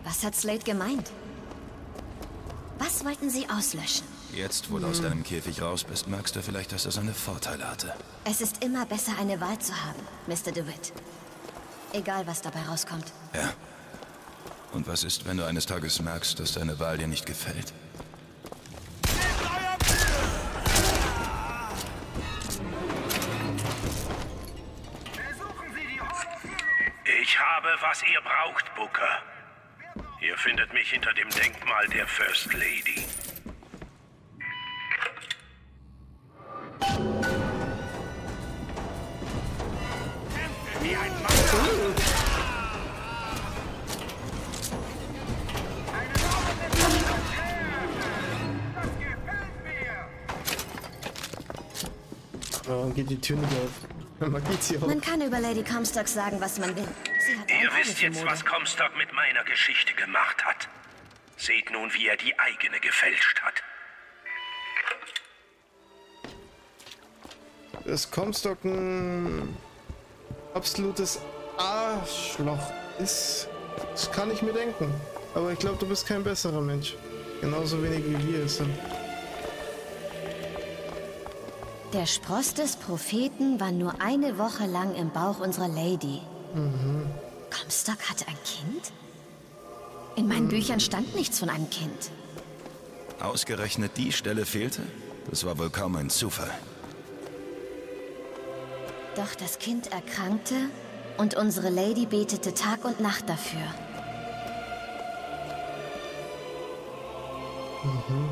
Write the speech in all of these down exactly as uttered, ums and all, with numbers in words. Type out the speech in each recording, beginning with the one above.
Was hat Slade gemeint? Was wollten sie auslöschen? Jetzt, wo du aus deinem Käfig raus bist, merkst du vielleicht, dass er seine Vorteile hatte. Es ist immer besser, eine Wahl zu haben, Mister DeWitt. Egal, was dabei rauskommt. Ja. Und was ist, wenn du eines Tages merkst, dass deine Wahl dir nicht gefällt? Ich habe, was ihr braucht, Booker. Ihr findet mich hinter dem Denkmal der First Lady. Wie ein Mann. Oh, geht die Tür nicht auf. Man geht sie auf. Man kann über Lady Comstock sagen, was man will. Sie hat ein Ihr Auge wisst für jetzt, Mode. was Comstock mit meiner Geschichte gemacht hat. Seht nun, wie er die eigene gefälscht hat. Das Comstock ein absolutes Arschloch ist. Das kann ich mir denken. Aber ich glaube, du bist kein besserer Mensch. Genauso wenig wie wir es sind. Der Spross des Propheten war nur eine Woche lang im Bauch unserer Lady. Mhm. Comstock hatte ein Kind? In meinen mhm. Büchern stand nichts von einem Kind. Ausgerechnet die Stelle fehlte? Das war wohl kaum ein Zufall. Doch das Kind erkrankte und unsere Lady betete Tag und Nacht dafür. Mhm.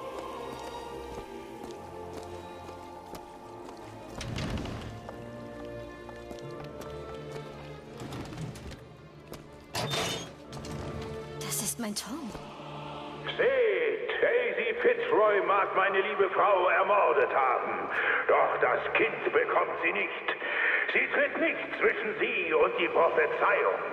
Das ist mein Tom. Seht, Daisy Fitzroy mag meine liebe Frau ermordet haben. Doch das Kind bekommt sie nicht. Sie tritt nicht zwischen sie und die Prophezeiung.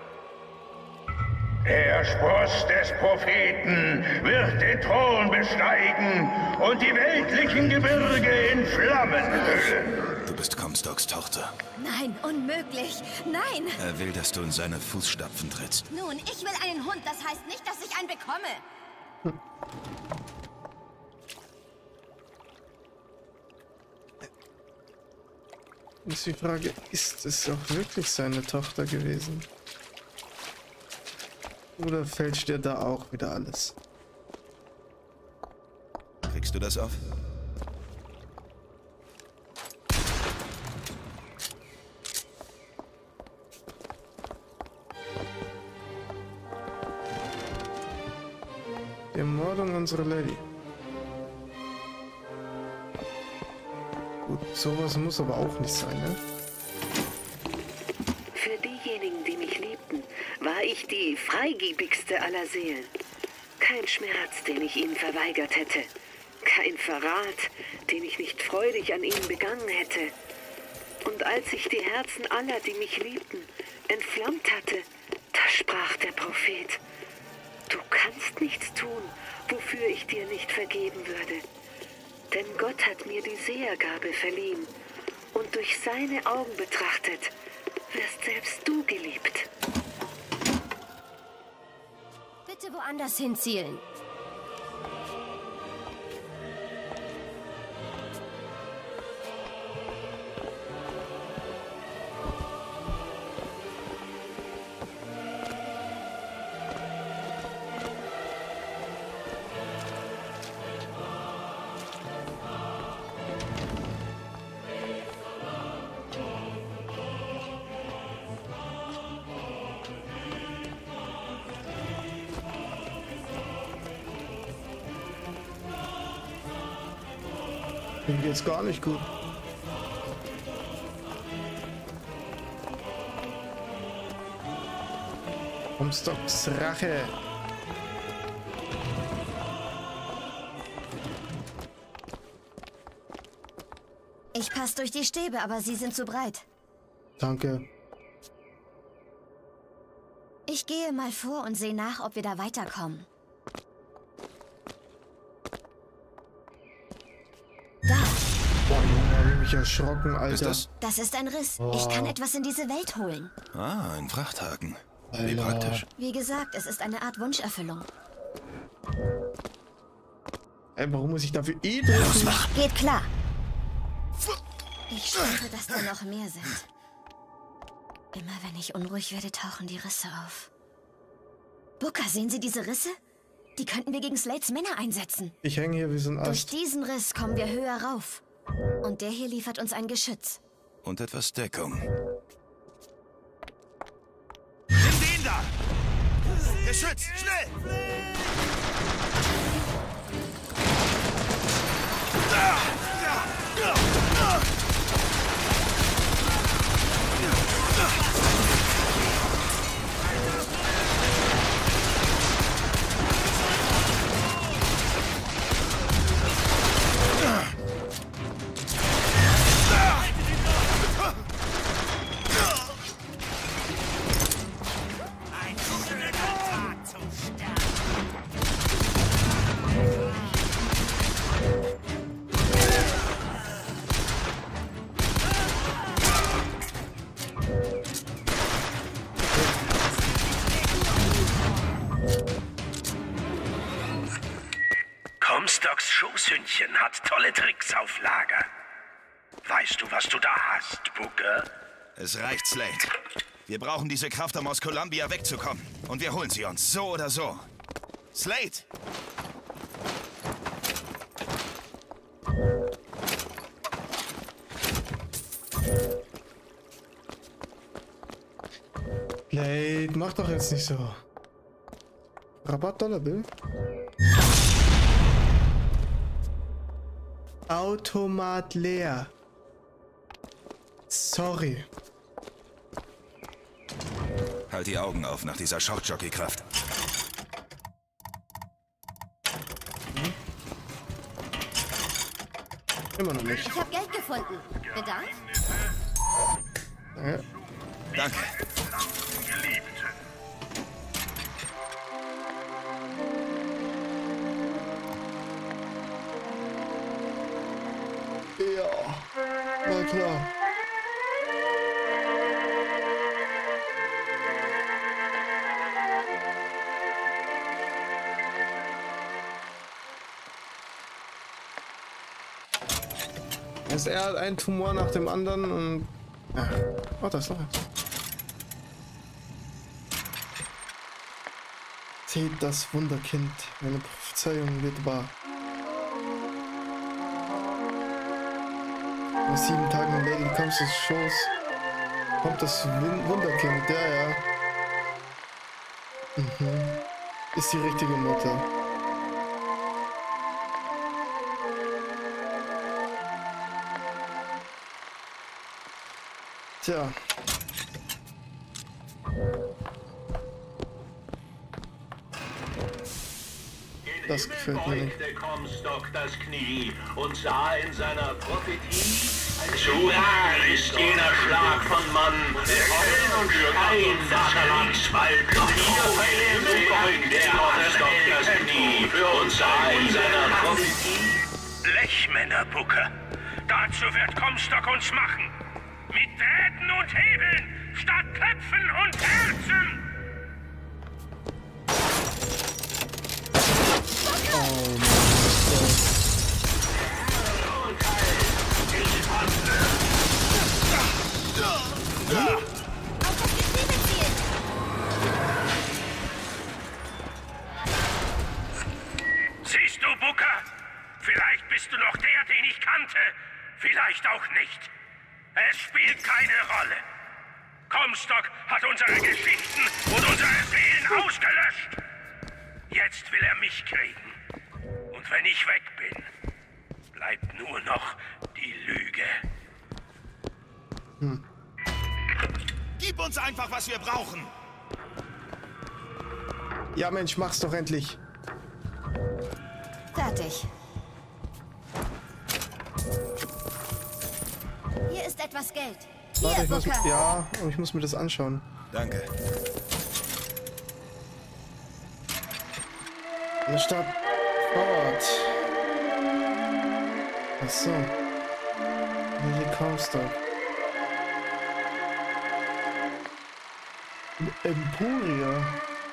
Der Spross des Propheten wird den Thron besteigen und die weltlichen Gebirge in Flammen hüllen. Du bist Comstocks Tochter. Nein, unmöglich. Nein. Er will, dass du in seine Fußstapfen trittst. Nun, ich will einen Hund. Das heißt nicht, dass ich einen bekomme. Hm. Ist die Frage, ist es auch wirklich seine Tochter gewesen? Oder fälscht er da auch wieder alles? Kriegst du das auf? Die Ermordung unserer Lady. Gut, sowas muss aber auch nicht sein, ne? Für diejenigen, die mich liebten, war ich die freigebigste aller Seelen. Kein Schmerz, den ich ihnen verweigert hätte. Kein Verrat, den ich nicht freudig an ihnen begangen hätte. Und als ich die Herzen aller, die mich liebten, entflammt hatte, da sprach der Prophet: Du kannst nichts tun, wofür ich dir nicht vergeben würde. Denn Gott hat mir die Sehergabe verliehen. Und durch seine Augen betrachtet, wirst selbst du geliebt. Bitte woanders hinzielen. Dem geht's gar nicht gut. Comstocks Rache. Ich passe durch die Stäbe, aber sie sind zu breit. Danke. Ich gehe mal vor und sehe nach, ob wir da weiterkommen. Da. Boah, Junge, hab ich mich erschrocken, Alter. Ist das? Das ist ein Riss. Oh. Ich kann etwas in diese Welt holen. Ah, ein Frachthaken. Wie praktisch. Wie gesagt, es ist eine Art Wunscherfüllung. Ey, warum muss ich dafür eh drücken? Geht klar. Ich spüre, dass da noch mehr sind. Immer wenn ich unruhig werde, tauchen die Risse auf. Booker, sehen Sie diese Risse? Die könnten wir gegen Slates Männer einsetzen. Ich hänge hier wie so ein Durch Ast. diesen Riss kommen wir höher rauf. Und der hier liefert uns ein Geschütz. Und etwas Deckung. Nimm den da! Geschütz, schnell! Comstocks Schoßhündchen hat tolle Tricks auf Lager. Weißt du, was du da hast, Booker? Es reicht, Slate. Wir brauchen diese Kraft, um aus Columbia wegzukommen. Und wir holen sie uns, so oder so. Slate! Blade, mach doch jetzt nicht so. Rabatt Dollar Bill. Automat leer. Sorry. Halt die Augen auf nach dieser Shockjockey-Kraft. Immer noch nicht. Ich habe Geld gefunden. Bedarf? Ja. Danke. Ja, na klar. Also er hat einen Tumor nach dem anderen und... Ja. Oh, da ist noch eins. Seht das Wunderkind, meine Prophezeiung wird wahr. Nach sieben Tagen in Lady Comstocks Schoß kommt das Wun- Wunderkind, ja, ja. Mhm. Ist die richtige Mutter. Tja. Das gefällt mir nicht. Beugte Comstock das Knie und sah in seiner Prophetie ein zu nah ist jener Schlag von Mann, der Heulen und Schreien des Kriegswald. Hier verliert beugte Comstock das Knie und sah in seiner Prophetie Blechmänner, Booker. Dazu wird Comstock uns machen. Mit Drähten und Hebeln statt Köpfen und Herzen. Siehst du, Booker? Vielleicht bist du noch der, den ich kannte. Vielleicht auch nicht. Es spielt keine Rolle. Comstock hat unsere Geschichten und unsere Seelen ausgelöscht. Jetzt will er mich kriegen. Und wenn ich weg bin, bleibt nur noch die Lüge. Hm. Gib uns einfach, was wir brauchen. Ja, Mensch, mach's doch endlich. Fertig. Hier ist etwas Geld. Hier, Warte, ich muss, Booker. ja, aber ich muss mir das anschauen. Danke. Eine Stadt Fort. Ach so. Lady Comstock. Emporia.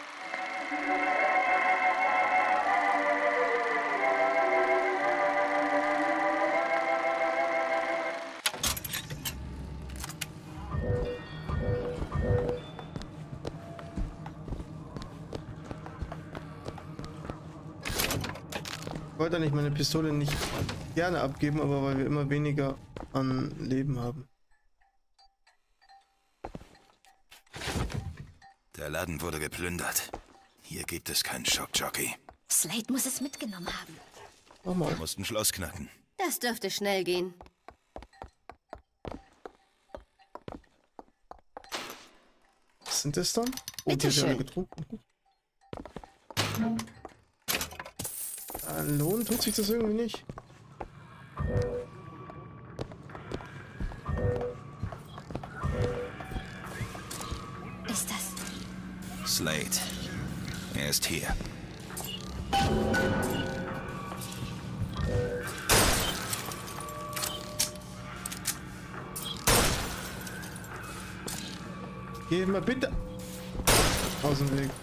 Ich wollte eigentlich meine Pistole nicht gerne abgeben, aber weil wir immer weniger an Leben haben. Der Laden wurde geplündert. Hier gibt es keinen Schockjockey. Slade muss es mitgenommen haben. Mach mal. Wir mussten Schloss knacken. Das dürfte schnell gehen. Was sind das dann? Oh, Bitte die hat ja alle schön. getrunken. Äh, lohnen tut sich das irgendwie nicht. Ist das? Slade. Er ist hier. Geh mal bitte aus dem Weg.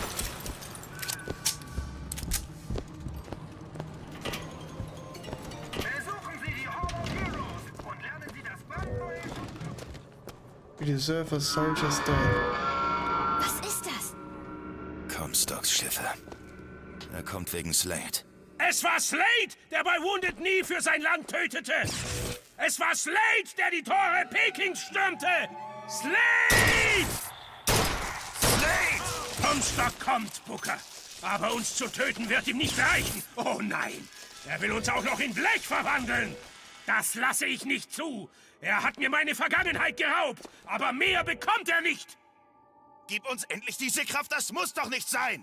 Besuchen Sie die Hall of Heroes und lernen Sie das brandneue... Reserve a Soldier's Dead. Was ist das? Comstocks Schiffe. Er kommt wegen Slade. Es war Slade, der bei Wounded Knee für sein Land tötete. Es war Slade, der die Tore Pekings stürmte. Slade! Slade! Comstock kommt, Booker. Aber uns zu töten wird ihm nicht reichen. Oh nein, er will uns auch noch in Blech verwandeln. Das lasse ich nicht zu. Er hat mir meine Vergangenheit geraubt, aber mehr bekommt er nicht. Gib uns endlich diese Kraft, das muss doch nicht sein!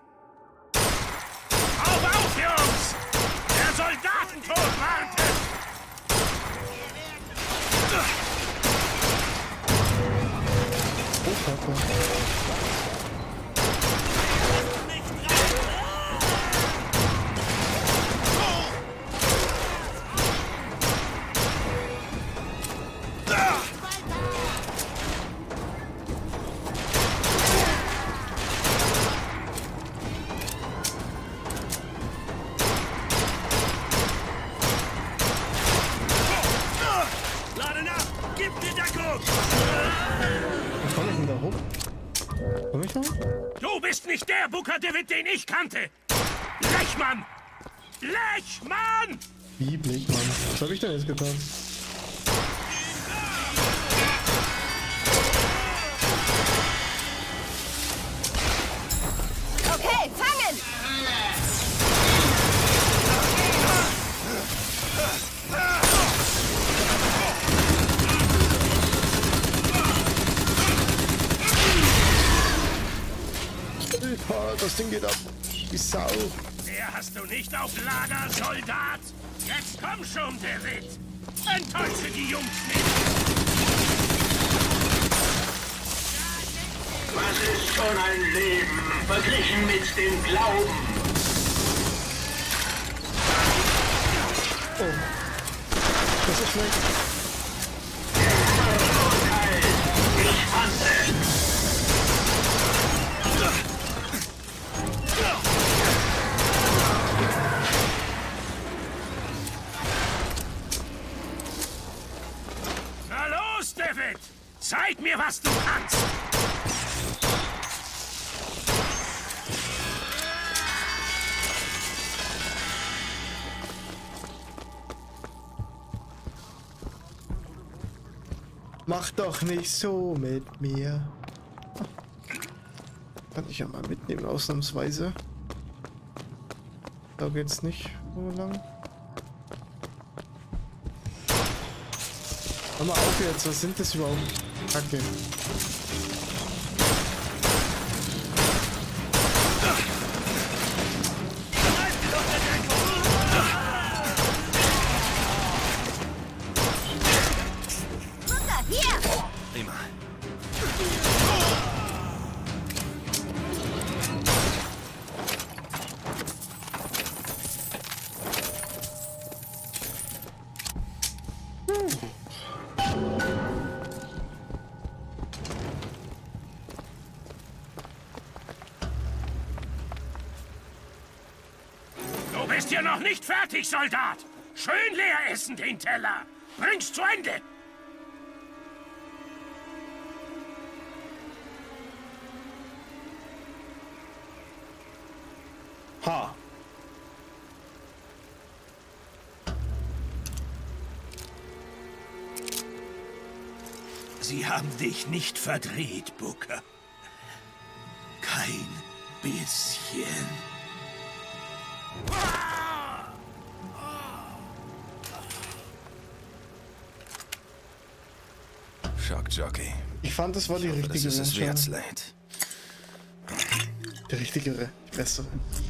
Auf, auf, Jungs! Der Soldatentod wartet! Oh, Papa. Lade nach! Gib mir Deckung! Wie komme ich denn da hoch? Komm ich da? Du bist nicht der Booker DeWitt, den ich kannte! Lechmann! Lechmann! Wie Blickmann? Was habe ich denn jetzt getan? Okay, fangen! Oh, das Ding geht ab. Die Sau. Der hast du nicht auf Lager, Soldat! Jetzt komm schon, DeWitt! Enttäusche die Jungs nicht! Was ist schon ein Leben, verglichen mit dem Glauben? Oh. Das ist schlecht. Urteil, ich wandle. Na los, DeWitt! Zeig mir, was du kannst! Mach doch nicht so mit mir. Kann ich ja mal mitnehmen, ausnahmsweise. Da geht's nicht so lang. Hör mal auf jetzt, was sind das überhaupt? Kacke. Booker, hier! Prima. bist hier noch nicht fertig, Soldat. Schön leer essen den Teller. Bring's zu Ende. Ha. Sie haben dich nicht verdreht, Booker. Kein bisschen. Schockjockey. Ich fand, das war die Ich hoffe, richtige das ist es wert, Entscheidung. Slade. Die richtigere, die bessere.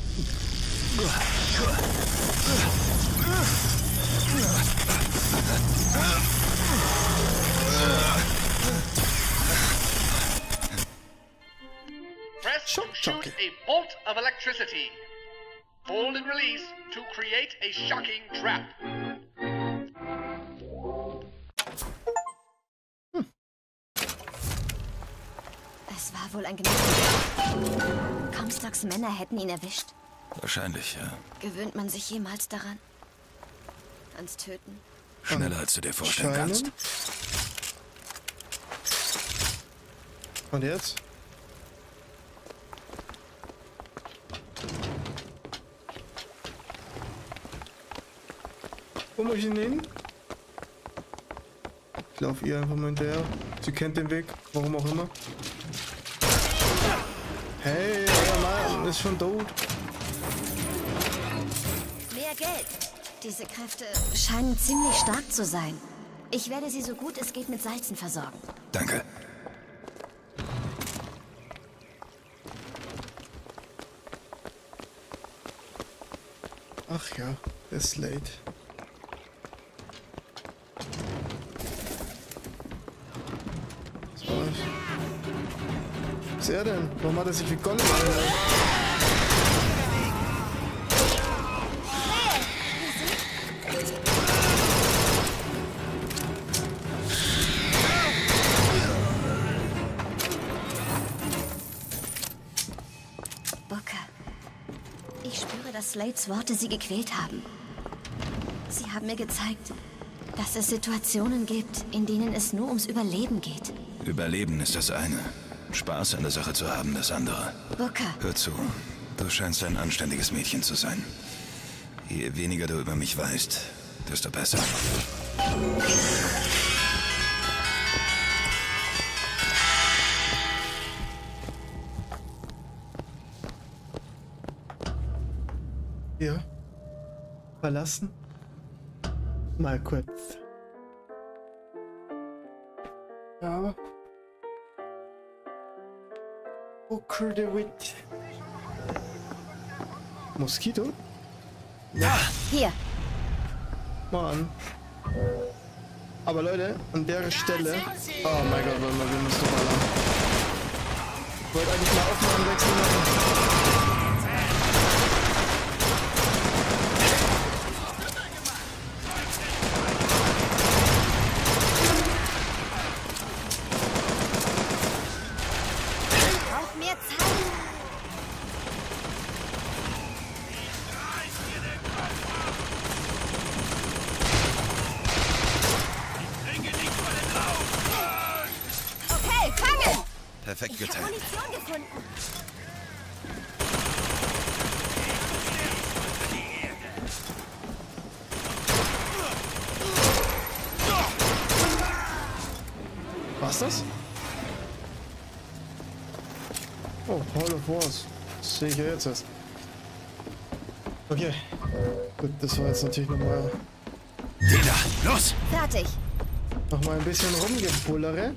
Press to shoot a bolt of electricity. Hold and release to create a shocking trap. Es war wohl ein Gnade. Comstocks Männer hätten ihn erwischt. Wahrscheinlich, ja. Gewöhnt man sich jemals daran? Ans Töten? Schneller, als du dir vorstellen kannst. Scheinen. Und jetzt? Wo muss ich ihn hin? Ich laufe ihr einfach mal hinterher. Sie kennt den Weg, warum auch immer. Hey, euer Mann ist schon tot. Mehr Geld. Diese Kräfte scheinen ziemlich stark zu sein. Ich werde sie so gut es geht mit Salzen versorgen. Danke. Ach ja, der Slade. Was war das? Was ist er denn? Warum hat er sich wie Gollum angehört? Booker. Ich spüre, dass Slades Worte sie gequält haben. Sie haben mir gezeigt, dass es Situationen gibt, in denen es nur ums Überleben geht. Überleben ist das eine. Spaß an der Sache zu haben, das andere. Booker. Hör zu, du scheinst ein anständiges Mädchen zu sein. Je weniger du über mich weißt, desto besser. Ja. Verlassen? Mal kurz. Ja. Booker DeWitt. Moskito? Ja. Hier. Mann. Aber Leute, an der Stelle... Oh mein Gott, warte mal, wir müssen doch mal lang. Ich wollte eigentlich mal Aufnahmenwechsel machen. Perfekt Ich habe geteilt. Munition gefunden. Was das? Oh, Hall of Wars. Das sehe ich ja jetzt erst. Okay. Gut, das war jetzt natürlich nochmal Dina, los! Fertig. noch mal ein bisschen rumgebullere.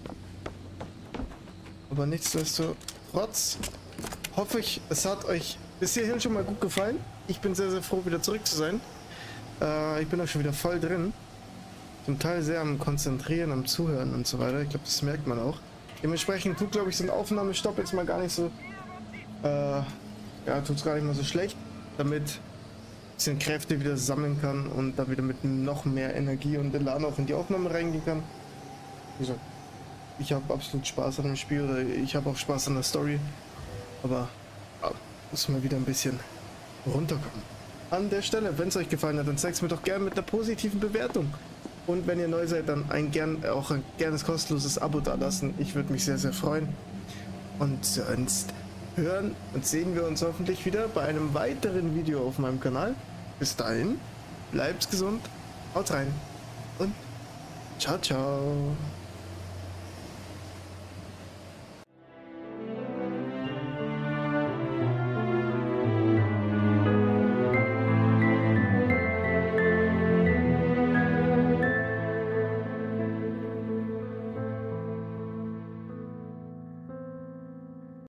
Aber nichtsdestotrotz hoffe ich, es hat euch bis hierhin schon mal gut gefallen. Ich bin sehr, sehr froh, wieder zurück zu sein. Äh, ich bin auch schon wieder voll drin. Zum Teil sehr am Konzentrieren, am Zuhören und so weiter. Ich glaube, das merkt man auch. Dementsprechend tut, glaube ich, so ein Aufnahmestopp jetzt mal gar nicht so... Äh, ja, tut es gar nicht mal so schlecht, damit ich ein bisschen Kräfte wieder sammeln kann und da wieder mit noch mehr Energie und Elan auch in die Aufnahme reingehen kann. Wie gesagt, ich habe absolut Spaß an dem Spiel, oder ich habe auch Spaß an der Story, aber ja, muss mal wieder ein bisschen runterkommen. an der Stelle, wenn es euch gefallen hat, dann zeigt es mir doch gerne mit einer positiven Bewertung. Und wenn ihr neu seid, dann ein gern, auch ein gernes kostenloses Abo dalassen. Ich würde mich sehr, sehr freuen. Und sonst hören und sehen wir uns hoffentlich wieder bei einem weiteren Video auf meinem Kanal. Bis dahin, bleibt gesund, haut rein und ciao, ciao.